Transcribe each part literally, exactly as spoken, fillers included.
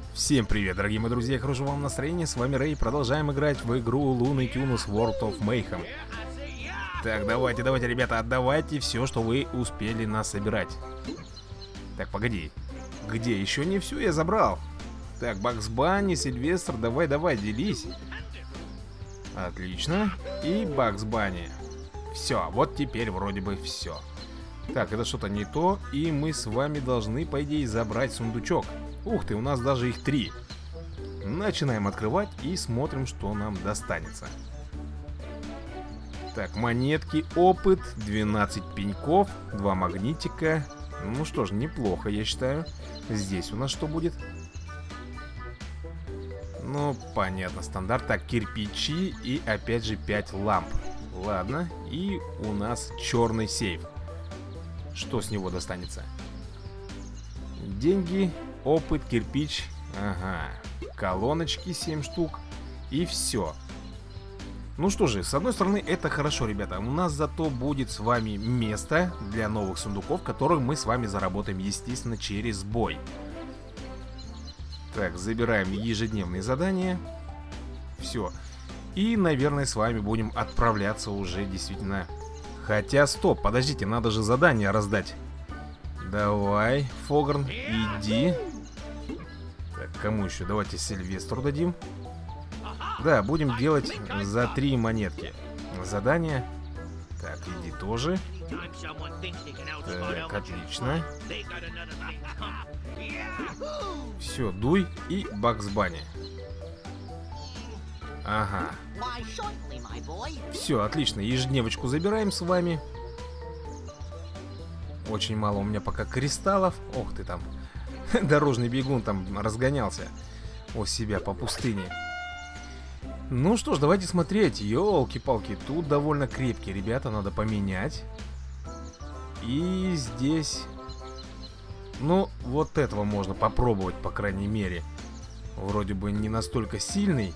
Всем привет, дорогие мои друзья, хорошего вам настроения, с вами Рэй, продолжаем играть в игру Looney Tunes World of Mayhem. Так, давайте, давайте, ребята, отдавайте все, что вы успели насобирать. Так, погоди, где? Еще не все я забрал. Так, Бакс Банни, Сильвестр, давай, давай, делись. Отлично, и Бакс Банни. Все, вот теперь вроде бы все. Так, это что-то не то, и мы с вами должны, по идее, забрать сундучок. Ух ты, у нас даже их три. Начинаем открывать и смотрим, что нам достанется. Так, монетки, опыт, двенадцать пеньков, два магнитика. Ну что ж, неплохо, я считаю. Здесь у нас что будет? Ну, понятно, стандарт. Так, кирпичи и опять же пять ламп. Ладно, и у нас черный сейф. Что с него достанется? Деньги, опыт, кирпич. Ага, колоночки семь штук. И все. Ну что же, с одной стороны это хорошо, ребята. У нас зато будет с вами место для новых сундуков, которые мы с вами заработаем, естественно, через бой. Так, забираем ежедневные задания. Все. И, наверное, с вами будем отправляться уже действительно. Хотя, стоп, подождите, надо же задание раздать. Давай, Фогрн, иди. Так, кому еще? Давайте Сильвестру дадим. Да, будем делать за три монетки задание. Так, иди тоже. Так, отлично. Все, дуй и Бакс Банни. Ага. Все, отлично, ежедневочку забираем с вами. Очень мало у меня пока кристаллов. Ох ты там. Дорожный бегун там разгонялся у себя по пустыне. Ну что ж, давайте смотреть. Ёлки-палки, тут довольно крепкие ребята, надо поменять. И здесь... Ну, вот этого можно попробовать, по крайней мере. Вроде бы не настолько сильный.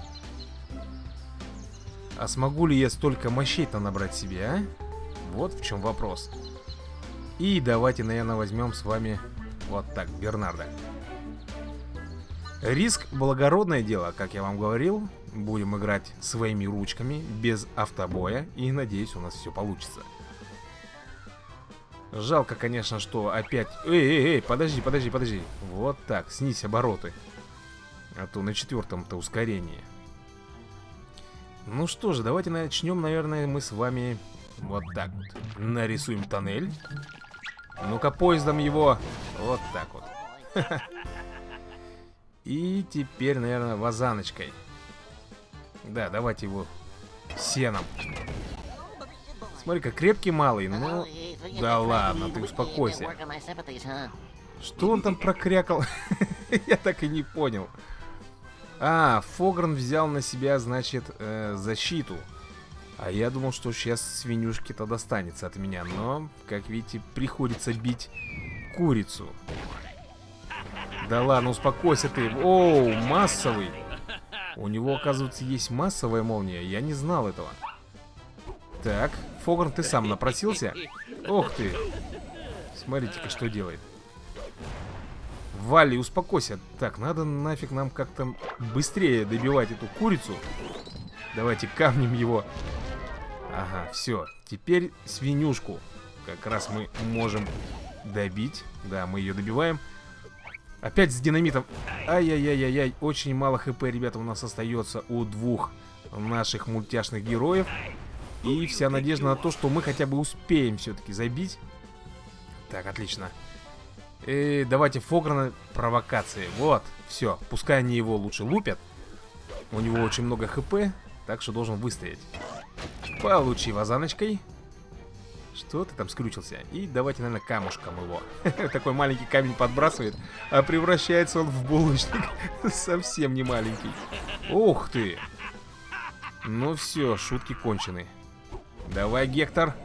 А смогу ли я столько мощей-то набрать себе, а? Вот в чем вопрос. И давайте, наверное, возьмем с вами вот так, Бернарда. Риск — благородное дело, как я вам говорил. Будем играть своими ручками, без автобоя. И надеюсь, у нас все получится. Жалко, конечно, что опять... Эй, эй, эй, подожди, подожди, подожди. Вот так, снизь обороты. А то на четвертом-то ускорение. Ну что же, давайте начнем, наверное, мы с вами вот так вот. Нарисуем тоннель. Ну-ка, поездом его. Вот так вот. И теперь, наверное, вазаночкой. Да, давайте его сеном. Смотри-ка, крепкий малый, ну... Да ладно, ты успокойся. Что он там прокрякал? Я так и не понял. А, Фогрн взял на себя, значит, э, защиту. А я думал, что сейчас свинюшки-то достанется от меня. Но, как видите, приходится бить курицу. Да ладно, успокойся ты. Оу, массовый. У него, оказывается, есть массовая молния. Я не знал этого. Так, Фогрн, ты сам напросился? Ох ты. Смотрите-ка, что делает. Валли, успокойся. Так, надо нафиг нам как-то быстрее добивать эту курицу. Давайте камнем его. Ага, все. Теперь свинюшку как раз мы можем добить. Да, мы ее добиваем. Опять с динамитом. Ай-яй-яй-яй-яй. Очень мало хп, ребята, у нас остается у двух наших мультяшных героев. И вся надежда на то, что мы хотя бы успеем все-таки забить. Так, отлично. И давайте Фогрна провокации. Вот, все, пускай они его лучше лупят. У него очень много хп, так что должен выстоять. Получи вазаночкой. Что ты там скрючился? И давайте, наверное, камушком его. Такой маленький камень подбрасывает, а превращается он в булочник. Совсем не маленький. Ух ты. Ну все, шутки кончены. Давай, Гектор.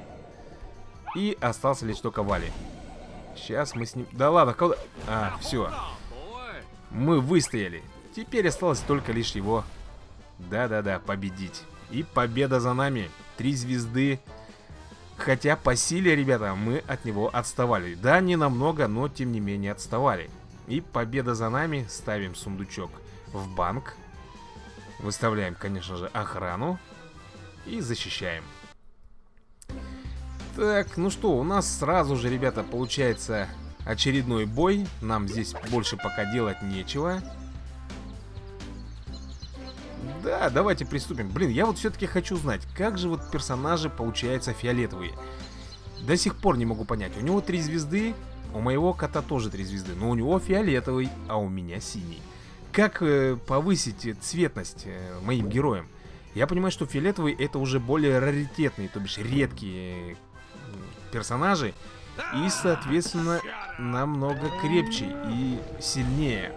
И остался лишь только Валли. Сейчас мы с ним... Да ладно, куда... А, все. Мы выстояли. Теперь осталось только лишь его... Да-да-да, победить. И победа за нами. Три звезды. Хотя по силе, ребята, мы от него отставали. Да, не намного, но тем не менее отставали. И победа за нами. Ставим сундучок в банк. Выставляем, конечно же, охрану. И защищаем. Так, ну что, у нас сразу же, ребята, получается очередной бой. Нам здесь больше пока делать нечего. Да, давайте приступим. Блин, я вот все-таки хочу знать, как же вот персонажи получаются фиолетовые. До сих пор не могу понять. У него три звезды, у моего кота тоже три звезды, но у него фиолетовый, а у меня синий. Как э, повысить цветность э, моим героям? Я понимаю, что фиолетовый это уже более раритетные, то бишь редкие персонажи. И, соответственно, намного крепче и сильнее.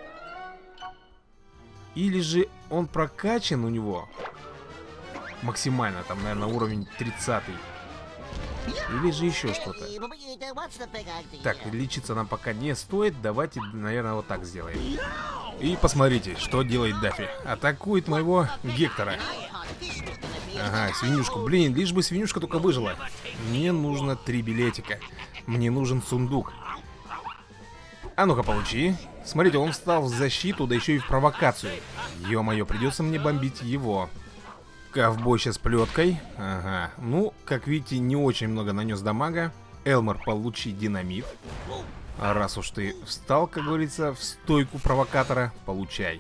Или же он прокачан у него максимально, там, наверное, уровень тридцатый. Или же еще что-то. Так, лечиться нам пока не стоит. Давайте, наверное, вот так сделаем. И посмотрите, что делает Даффи. Атакует моего Гектора. Ага, свинюшку. Блин, лишь бы свинюшка только выжила. Мне нужно три билетика. Мне нужен сундук. А ну-ка, получи. Смотрите, он встал в защиту, да еще и в провокацию. Ё-моё, придется мне бомбить его. Ковбой сейчас плеткой. Ага. Ну, как видите, не очень много нанес дамага. Элмор, получи динамит. А раз уж ты встал, как говорится, в стойку провокатора, получай.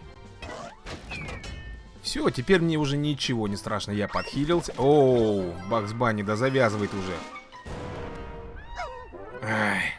Все, теперь мне уже ничего не страшно, я подхилился. Оу, Бакс Банни, да завязывает уже. Ай.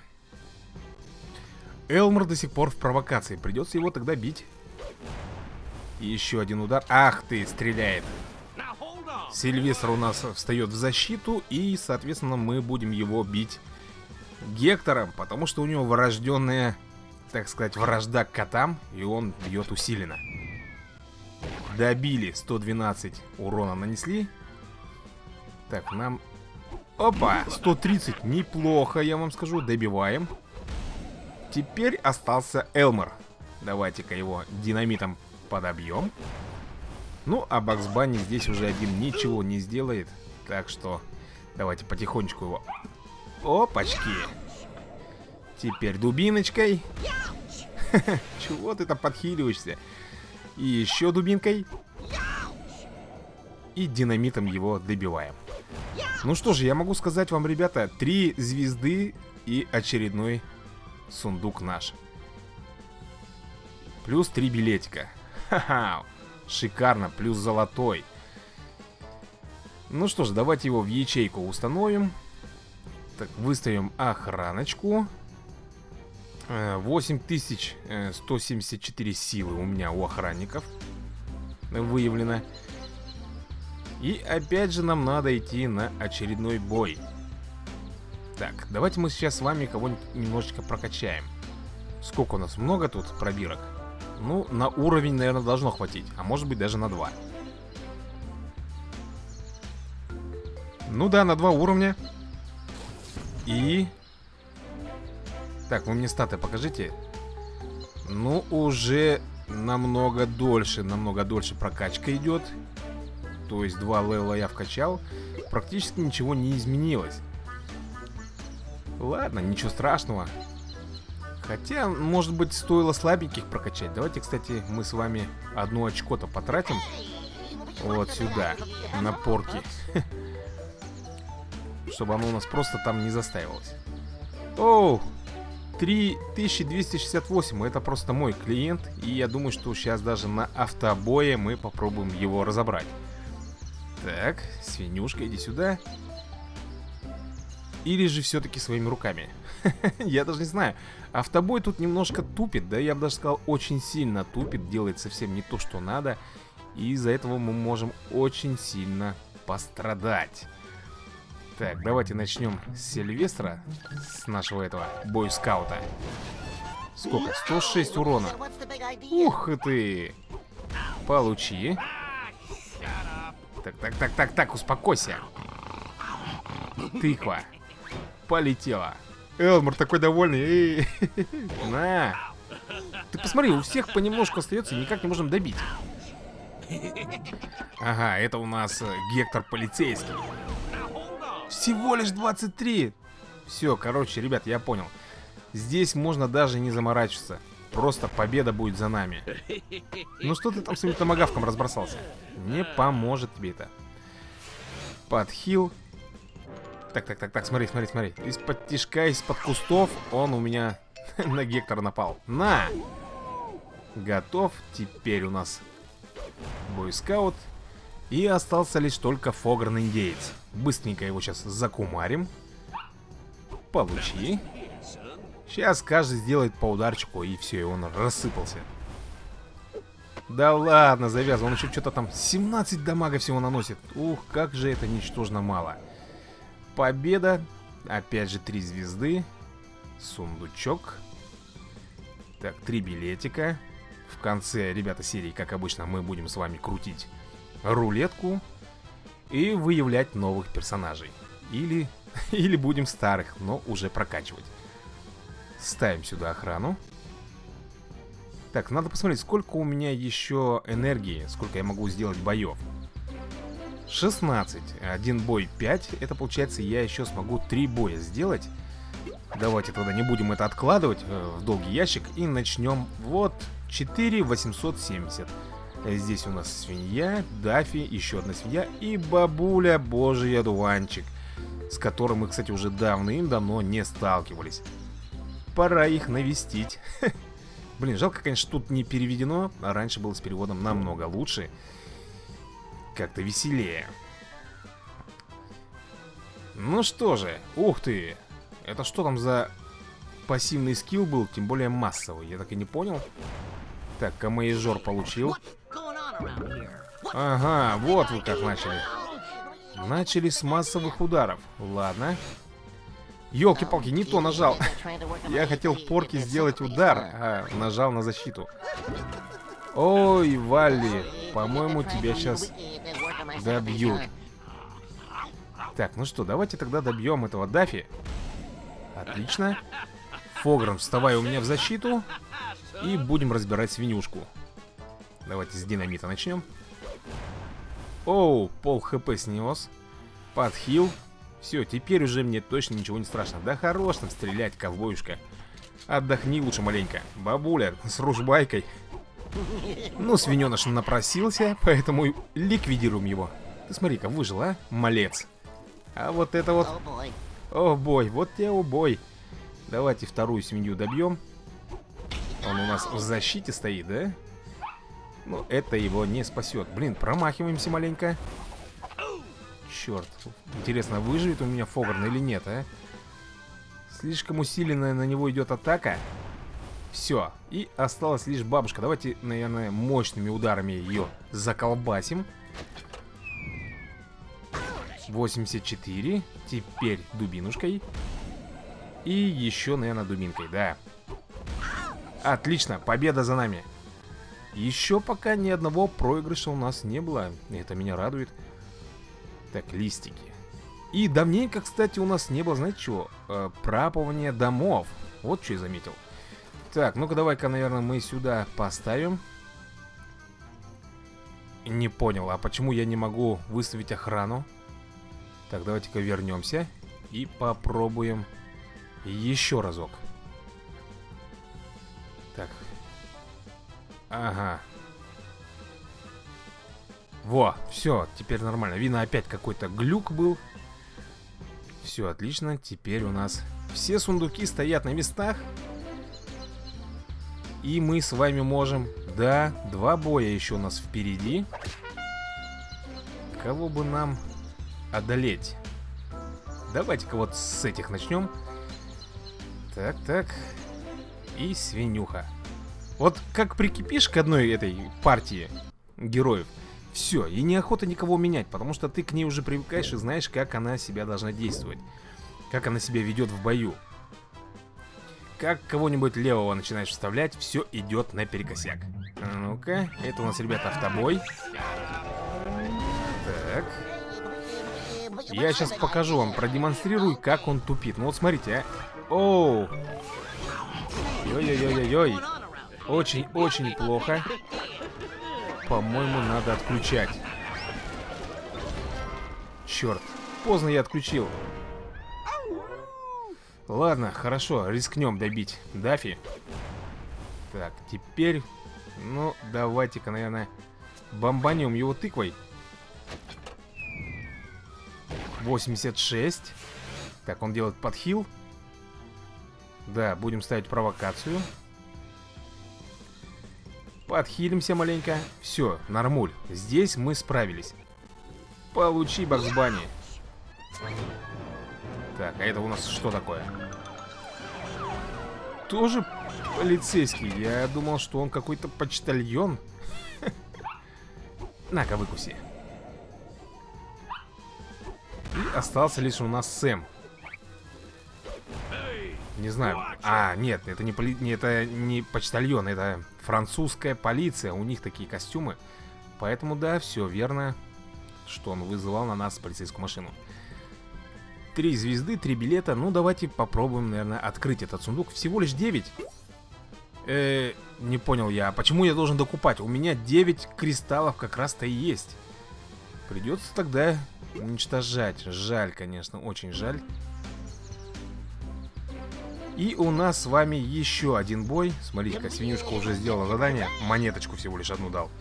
Элмор до сих пор в провокации. Придется его тогда бить. И еще один удар. Ах ты, стреляет. Сильвестр у нас встает в защиту. И, соответственно, мы будем его бить Гектором. Потому что у него врожденная, так сказать, вражда к котам. И он бьет усиленно. Добили. сто двенадцать урона нанесли. Так, нам... Опа, сто тридцать. Неплохо, я вам скажу. Добиваем. Теперь остался Элмор. Давайте-ка его динамитом подобьем. Ну, а Бакс Банни здесь уже один ничего не сделает. Так что давайте потихонечку его... Опачки. Теперь дубиночкой. Чего ты там подхиливаешься? И еще дубинкой. И динамитом его добиваем. Ну что же, я могу сказать вам, ребята, три звезды и очередной сундук наш. Плюс три билетика. Ха-ха. Шикарно. Плюс золотой. Ну что ж, давайте его в ячейку установим. Так, выставим охраночку. восемь тысяч сто семьдесят четыре силы у меня у охранников выявлено. И опять же нам надо идти на очередной бой. Так, давайте мы сейчас с вами кого-нибудь немножечко прокачаем. Сколько у нас? Много тут пробирок? Ну, на уровень, наверное, должно хватить. А может быть даже на два. Ну да, на два уровня. И... Так, вы мне статы покажите. Ну, уже намного дольше, намного дольше прокачка идет. То есть два левела я вкачал. Практически ничего не изменилось. Ладно, ничего страшного. Хотя, может быть, стоило слабеньких прокачать. Давайте, кстати, мы с вами одно очко-то потратим. Вот сюда, на порки. Чтобы оно у нас просто там не застаивалось. Оу, три тысячи двести шестьдесят восемь. Это просто мой клиент. И я думаю, что сейчас даже на автобое мы попробуем его разобрать. Так, свинюшка, иди сюда. Или же все-таки своими руками. Я даже не знаю. Автобой тут немножко тупит. Да, я бы даже сказал, очень сильно тупит. Делает совсем не то, что надо. И из-за этого мы можем очень сильно пострадать. Так, давайте начнем с Сильвестра. С нашего этого бойскаута. Сколько? сто шесть урона. Ух ты! Получи. Так, так, так, так, так, успокойся. Тыква. Полетела. Элмор такой довольный. На. Ты посмотри, у всех понемножку остается, и никак не можем добить. Ага, это у нас Гектор полицейский. Всего лишь двадцать три. Все, короче, ребят, я понял. Здесь можно даже не заморачиваться. просто победа будет за нами. Ну что ты там своим томагавком разбросался? Не поможет тебе это. Подхил. Так, так, так, так, смотри, смотри, смотри. Из-под тишка, из-под кустов он у меня на Гектора напал. На! Готов. Теперь у нас бойскаут. И остался лишь только Фогран-индеец. Быстренько его сейчас закумарим. Получи. Сейчас каждый сделает по ударчику, и все, и он рассыпался. Да ладно, завязывай. Он еще что-то там семнадцать дамага всего наносит. Ух, как же это ничтожно мало. Победа. Опять же три звезды. Сундучок. Так, три билетика. В конце, ребята, серии, как обычно, мы будем с вами крутить рулетку и выявлять новых персонажей. Или, или будем старых, но уже прокачивать. Ставим сюда охрану. Так, надо посмотреть, сколько у меня еще энергии, сколько я могу сделать боев. шестнадцать. Один бой пять. Это получается, я еще смогу три боя сделать. Давайте тогда не будем это откладывать э, в долгий ящик. И начнем. Вот, четыре тысячи восемьсот семьдесят. Здесь у нас свинья, Даффи, еще одна свинья и бабуля божий одуванчик, с которым мы, кстати, уже давным-давно не сталкивались. Пора их навестить. Блин, жалко, конечно, тут не переведено. А раньше было с переводом намного лучше. Как-то веселее. Ну что же, ух ты. Это что там за пассивный скилл был, тем более массовый? Я так и не понял. Так, камаежор получил. Ага, вот вы как начали. Начали с массовых ударов. Ладно. Ёлки-палки, не то нажал. Я хотел порки сделать удар, а нажал на защиту. Ой, Валли, по-моему, тебя сейчас добьют. Так, ну что, давайте тогда добьем этого Даффи. Отлично. Фогран, вставай у меня в защиту. И будем разбирать свинюшку. Давайте с динамита начнем. Оу, пол хп снес. Подхил. Все, теперь уже мне точно ничего не страшно. Да хорош там стрелять, ковбоюшка. Отдохни лучше маленько. Бабуля с ружбайкой. Ну, свиненыш напросился, поэтому ликвидируем его. Ты смотри-ка, выжил, а? Малец. А вот это вот... О, бой, вот тебе убой. Давайте вторую свинью добьем. Он у нас в защите стоит, да? Ну, это его не спасет. Блин, промахиваемся маленько. Черт. Интересно, выживет у меня Фогран или нет, а? Слишком усиленная на него идет атака. Все. И осталась лишь бабушка. Давайте, наверное, мощными ударами ее заколбасим. восемьдесят четыре. Теперь дубинушкой. И еще, наверное, дубинкой, да. Отлично, победа за нами. Еще пока ни одного проигрыша у нас не было. Это меня радует. Так, листики. И давненько, кстати, у нас не было, знаете чего? Э, пропывания домов. Вот что я заметил. Так, ну-ка давай-ка, наверное, мы сюда поставим. Не понял, а почему я не могу выставить охрану? Так, давайте-ка вернемся. И попробуем еще разок. Так. Ага. Во, все, теперь нормально. Видно, опять какой-то глюк был. Все, отлично. Теперь у нас все сундуки стоят на местах. И мы с вами можем... Да, два боя еще у нас впереди. Кого бы нам одолеть? Давайте-ка вот с этих начнем. Так, так. И свинюха. Вот как прикипишь к одной этой партии героев, все, и неохота никого менять, потому что ты к ней уже привыкаешь и знаешь, как она себя должна действовать. Как она себя ведет в бою. Как кого-нибудь левого начинаешь вставлять, все идет наперекосяк. А ну-ка, это у нас, ребята, автобой. Так. Я сейчас покажу вам, продемонстрирую, как он тупит. Ну вот смотрите, а. Оу. Ой-ой-ой-ой-ой. Очень-очень плохо. По-моему, надо отключать. Черт, поздно я отключил. Ладно, хорошо, рискнем добить Даффи. Так, теперь... Ну, давайте-ка, наверное, бомбанем его тыквой. восемьдесят шесть. Так, он делает подхил. Да, будем ставить провокацию. Подхилимся маленько. Все, нормуль. Здесь мы справились. Получи, Бакс Банни. Так, а это у нас что такое? Тоже полицейский. Я думал, что он какой-то почтальон. На-ка, выкуси. И остался лишь у нас Сэм. Не знаю. А, нет, это не, поли... не, это не почтальон, это французская полиция. У них такие костюмы. Поэтому, да, все верно, что он вызывал на нас полицейскую машину. Три звезды, три билета. Ну, давайте попробуем, наверное, открыть этот сундук. Всего лишь девять. Э, не понял я. Почему я должен докупать? У меня девять кристаллов как раз-то и есть. Придется тогда уничтожать. Жаль, конечно, очень жаль. И у нас с вами еще один бой. Смотрите-ка, свинюшка уже сделала задание. Монеточку всего лишь одну дал.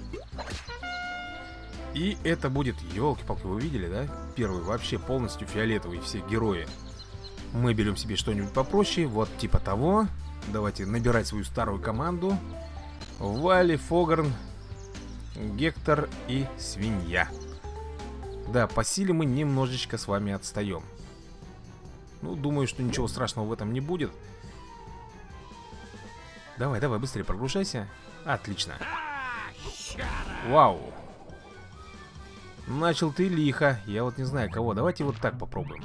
И это будет, елки-палки, вы видели, да? Первый вообще полностью фиолетовый, все герои. Мы берем себе что-нибудь попроще, вот типа того. Давайте набирать свою старую команду. Валли, Фогарн, Гектор и свинья. Да, по силе мы немножечко с вами отстаем. Ну, думаю, что ничего страшного в этом не будет. Давай, давай, быстрее прогружайся. Отлично. Вау. Начал ты лихо. Я вот не знаю кого. Давайте вот так попробуем.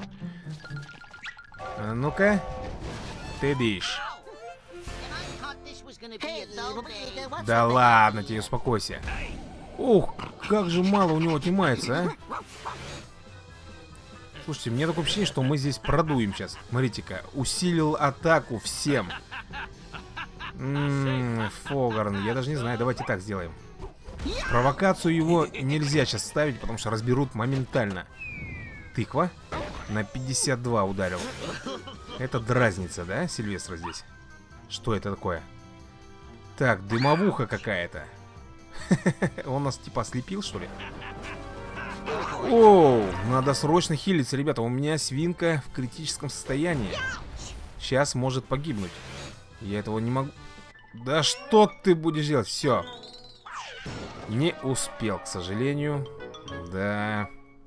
А ну-ка. Ты дышь. Да ладно тебе, успокойся. Ух, как же мало у него отнимается, а. Слушайте, мне такое ощущение, что мы здесь продуем сейчас. Смотрите-ка, усилил атаку всем. Ммм, Фогарн, я даже не знаю, давайте так сделаем. Провокацию его нельзя сейчас ставить, потому что разберут моментально. Тыква на пятьдесят два ударил. Это дразнится, да, Сильвестра здесь? Что это такое? Так, дымовуха какая-то. Он нас типа ослепил, что ли? Оу, надо срочно хилиться, ребята. У меня свинка в критическом состоянии. Сейчас может погибнуть. Я этого не могу. Да что ты будешь делать? Все. Не успел, к сожалению. Да.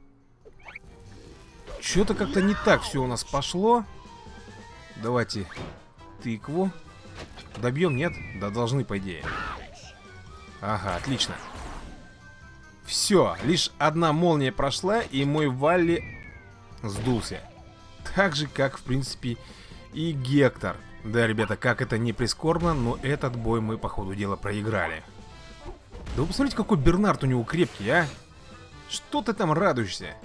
Что-то как-то не так все у нас пошло. Давайте тыкву добьем, нет? Да должны, по идее. Ага, отлично. Все, лишь одна молния прошла, и мой Валли сдулся. Так же, как, в принципе, и Гектор. Да, ребята, как это не прискорбно, но этот бой мы, по ходу дела, проиграли. Да вы посмотрите, какой Бернард у него крепкий, а. Что ты там радуешься?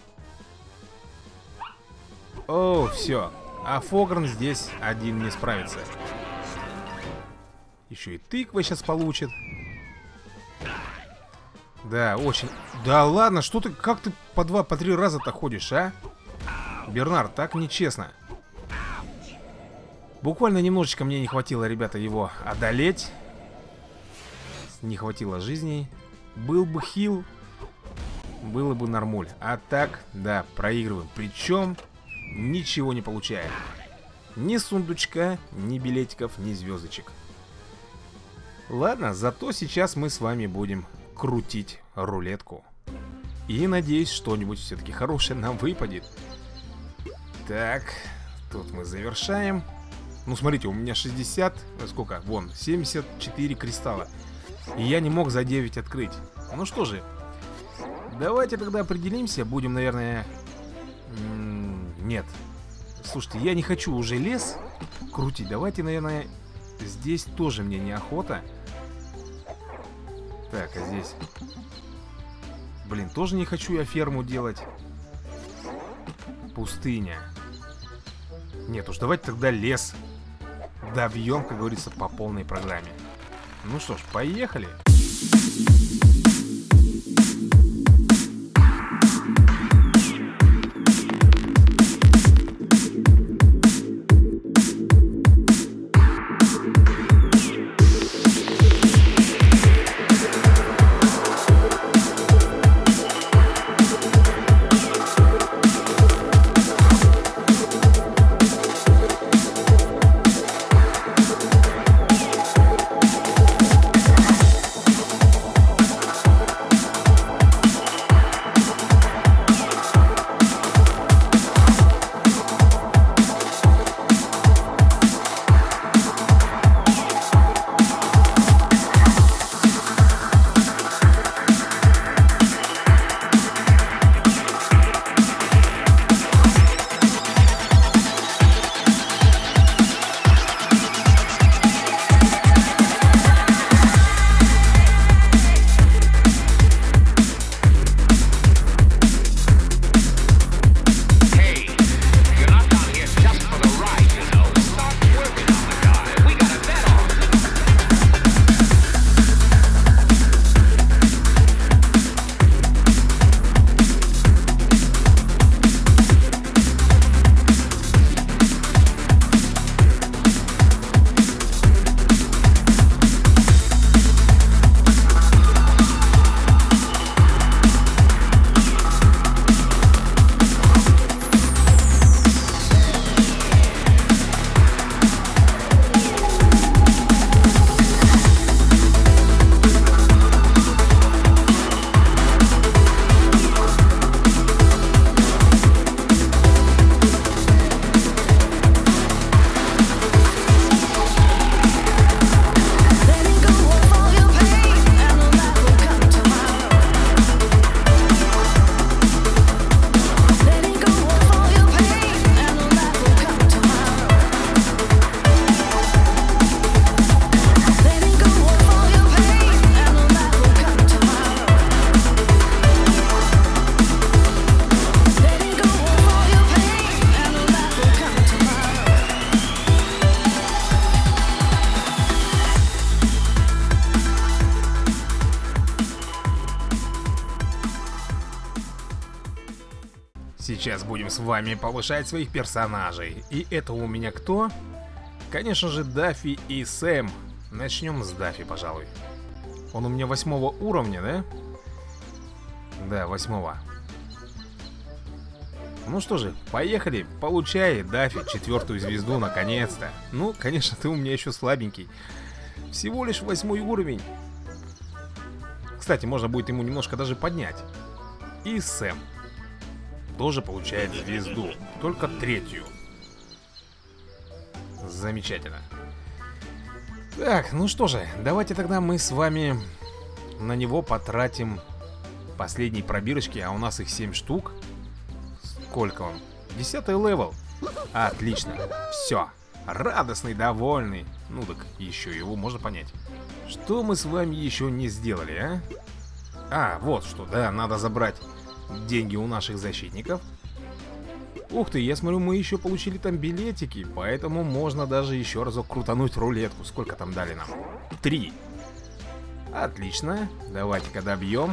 О, все. А Фогарн здесь один не справится. Еще и тыква сейчас получит. Да, очень. Да ладно, что ты, как ты по два, по три раза-то ходишь, а? Бернард, так нечестно. Буквально немножечко мне не хватило, ребята, его одолеть. Не хватило жизней. Был бы хил, было бы нормуль. А так, да, проигрываем. Причем ничего не получаем. Ни сундучка, ни билетиков, ни звездочек. Ладно, зато сейчас мы с вами будем крутить рулетку. И надеюсь, что-нибудь все-таки хорошее нам выпадет. Так, тут мы завершаем. Ну, смотрите, у меня шестьдесят, сколько? Вон, семьдесят четыре кристалла. И я не мог за девять открыть. Ну что же, давайте тогда определимся. Будем, наверное... Нет. Слушайте, я не хочу уже лес крутить. Давайте, наверное, здесь тоже мне неохота. Так, а здесь... Блин, тоже не хочу я ферму делать. Пустыня. Нет уж, давайте тогда лес добьем, как говорится, по полной программе. Ну что ж, поехали. сейчас будем с вами повышать своих персонажей. И это у меня кто? Конечно же, Даффи и Сэм. Начнем с Даффи, пожалуй. Он у меня восьмого уровня, да? Да, восьмого. Ну что же, поехали. Получай, Даффи, четвертую звезду, наконец-то. Ну, конечно, ты у меня еще слабенький. Всего лишь восьмой уровень. Кстати, можно будет ему немножко даже поднять. И Сэм тоже получает звезду, только третью. Замечательно. Так, ну что же, давайте тогда мы с вами на него потратим последние пробирочки, а у нас их семь штук. Сколько он? Десятый левел. Отлично. Все. Радостный, довольный. Ну так еще его можно понять. Что мы с вами еще не сделали, а? А, вот что, да, надо забрать деньги у наших защитников. Ух ты, я смотрю, мы еще получили там билетики, поэтому можно даже еще разок крутануть рулетку. Сколько там дали нам? Три. Отлично. Давайте-ка добьем.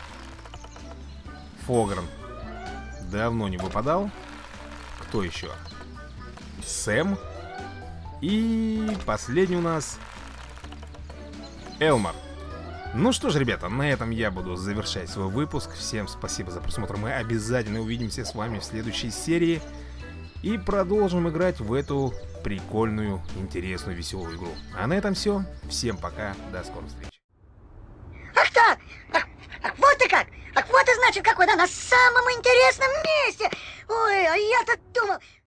Фогран давно не выпадал. Кто еще? Сэм. И последний у нас Элмар. Ну что ж, ребята, на этом я буду завершать свой выпуск. Всем спасибо за просмотр. Мы обязательно увидимся с вами в следующей серии и продолжим играть в эту прикольную, интересную, веселую игру. А на этом все. Всем пока. До скорых встреч. Ах так! Ах, ах, вот ты как! Ах, вот и значит, какой, да, на самом интересном месте! Ой, а я-то думал...